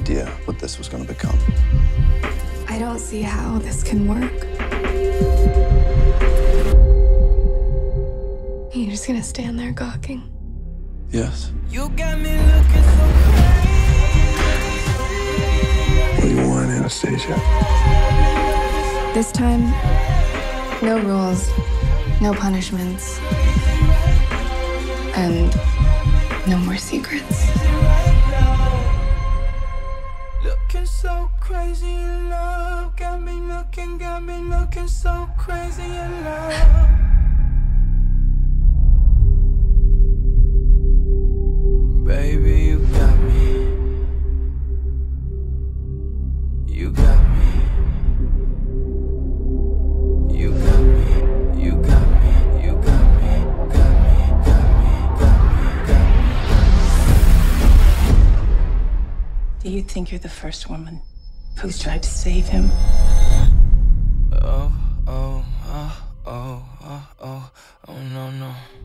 idea what this was going to become. I don't see how this can work. You're just gonna stand there gawking? Yes. You got me looking so What do you want, Anastasia? This time, no rules, no punishments, and no more secrets. looking so crazy in love. Got me looking so crazy in love. Baby, you got me. You got me. You got me. You got me. You got me. Got me. Got me. Got me. Got me. Do you think you're the first woman who's tried to save him? Oh, oh, oh, oh, oh, oh, oh, no, no.